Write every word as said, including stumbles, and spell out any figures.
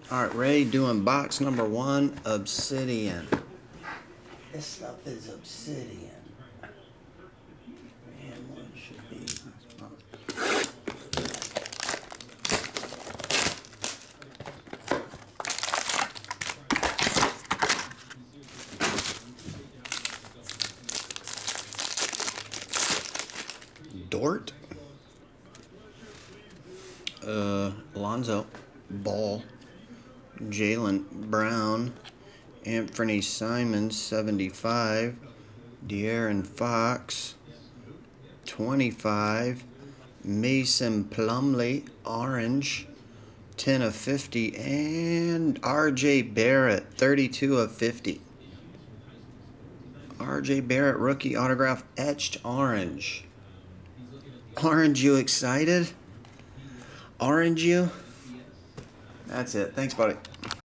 Alright, Ray doing box number one, Obsidian. This stuff is Obsidian. Man, what should be? Dort. Uh, Alonzo. Ball. Jalen Brown, Anthony Simons, seventy-five, De'Aaron Fox, twenty-five, Mason Plumlee, orange, ten of fifty, and R J Barrett, thirty-two of fifty. R J Barrett, rookie autograph, etched orange. Orange, you excited? Orange, you? That's it. Thanks, buddy.